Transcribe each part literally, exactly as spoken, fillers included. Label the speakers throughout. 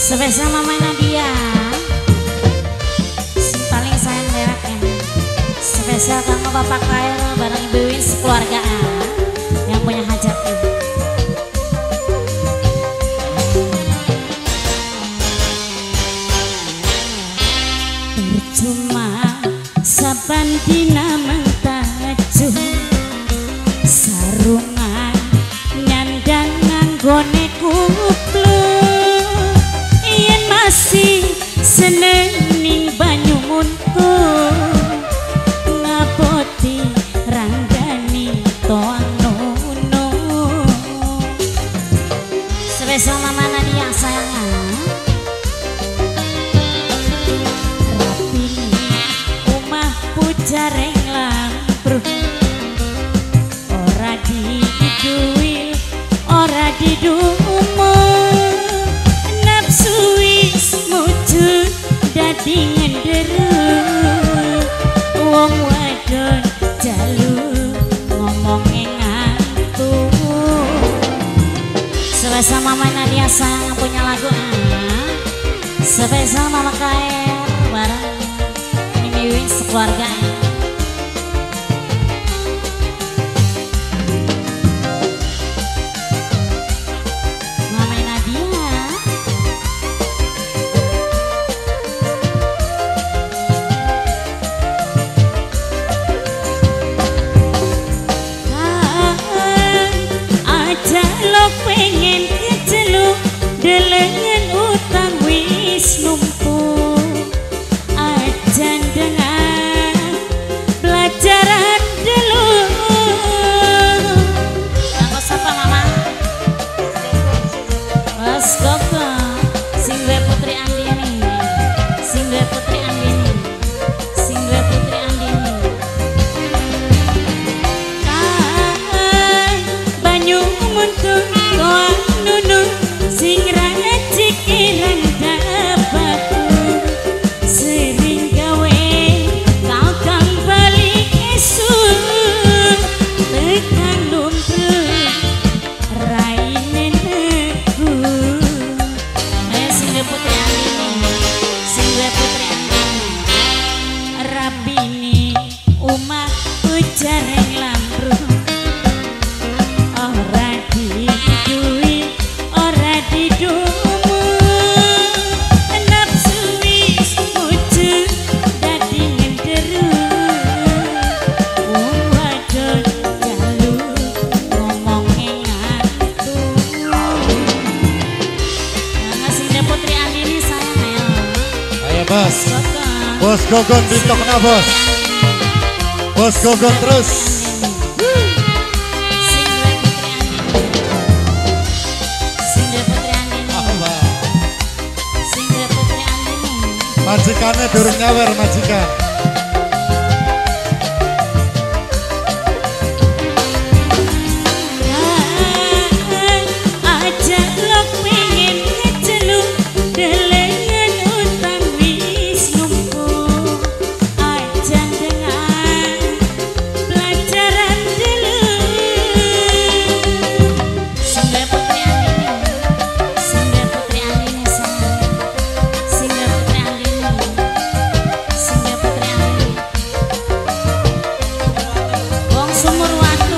Speaker 1: Spesial Mama Nadia, paling sayang mereknya. Spesial kanggo Bapak Kail bareng Ibu Win sekeluarga yang punya hajat ini. Percuma saban dina mentajuh sarungan nyandang nganggone kuplu yen masih seneng ning banyu muntu ngapoti ranggani toang nono. Spesial Mama Nadia sayang. Jareng lampruk ora diduwi ora didumu nafsu wis mujud dadi ngenderu wong wadon jalu ngomonge ngantuk. Spesial Mama Nadia sayang punya lagu ah. Spesial Mama Kail bareng Mimi Win sekeluarga. Pengen keceluk delengen utang wis numpuk ajan dengan pelajaran dulu. Kanggo sapa Mama? Mas Koko sing duwe Putri Andini, sing duwe Putri Andini, sing duwe Putri Andini. Kan banyu muntung toang nunu sing rana cikirang dapatku sering gawe kau kembali esok tekan lumpuh raine neku. Eh sing duwe Putri Andini, sing duwe Putri Andini rabini umah ujareng lampruk ora diduwi ora didumu nafsu wis mujud dadi ngenderu wong wadon jalu ngomonge ngantuk. Ngasih deh Putri Andini sayang ayo.
Speaker 2: Ayo bos, bos gogon tiktok na bos, bos gogon terus. Majikannya durung nyawer majikan.
Speaker 1: Aja lo pengen ngeceluk delengen utang wis numpuk aja dengan pelajaran dulu. Sing duwe Putri Andini, sing duwe Putri Andini sayang, sing duwe Putri Andini, sing duwe Putri Andini. Wong sumur watu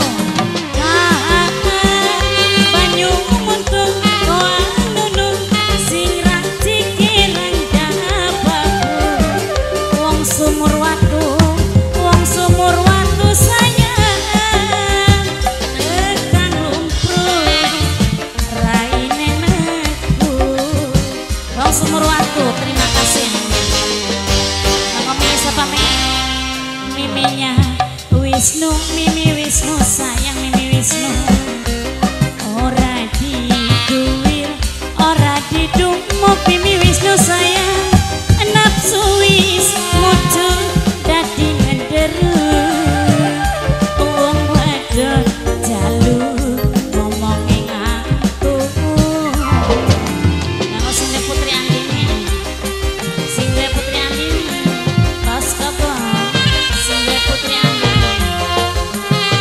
Speaker 1: banyu muntung koang nunu sing racik kirang dapatku. Wong sumur watu, wong sumur watu sayang tekan lumpuh raine neku. Wong sumur watu terima kasih. Ngomongnya siapa Me? Miminya Wisnu, Mimi Wisnu sayang Mimi Wisnu ora diduwir ora didumuk Mimi Wisnu sayang nafsu wis mujud dadi ngenderu wong wadon jalu ngomonge ngantuk. Kanggo sing duwe Putri Andini, sing duwe Putri Andini, pas kabo sing duwe Putri Andini.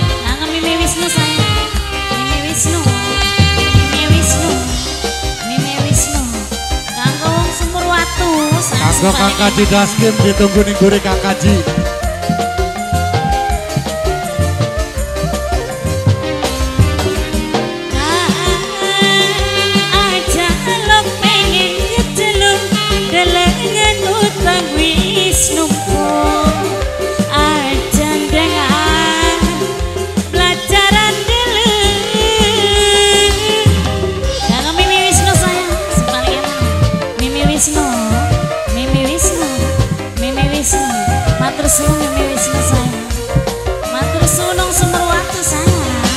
Speaker 2: Bosco Kang Kaji Daskim ditunggu ning gure Kang Kaji.
Speaker 1: Aja lo pengen ngeceluk delengen utang wis numpuk. Aja dengan pelajaran dulu. Jangan Mimi Wisnu sayang, sepaling enak. Mimi Wisnu, Mimi Wisnu, Mimi Wisnu. Matur suwun Mimi Wisnu sayang. Matur suwun sumber waktu sayang.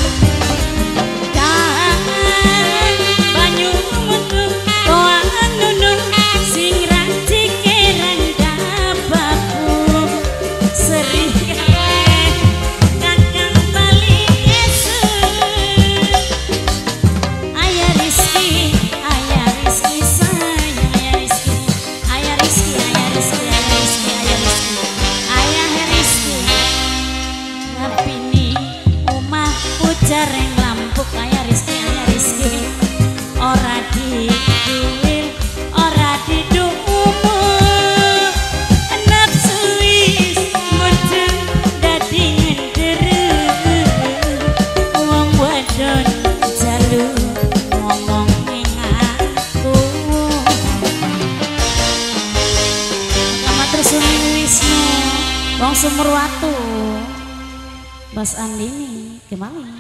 Speaker 1: Jareng lampuk ayah Rizki, ayah Rizki. Ora dikilir, ora didumu. Nafsu wis mudeng dadi ngenderu. Wong wadon jalu ngomong ning aku. Matur suwun Wisnu, wong Sumur Watu. Bas Andini, kemana?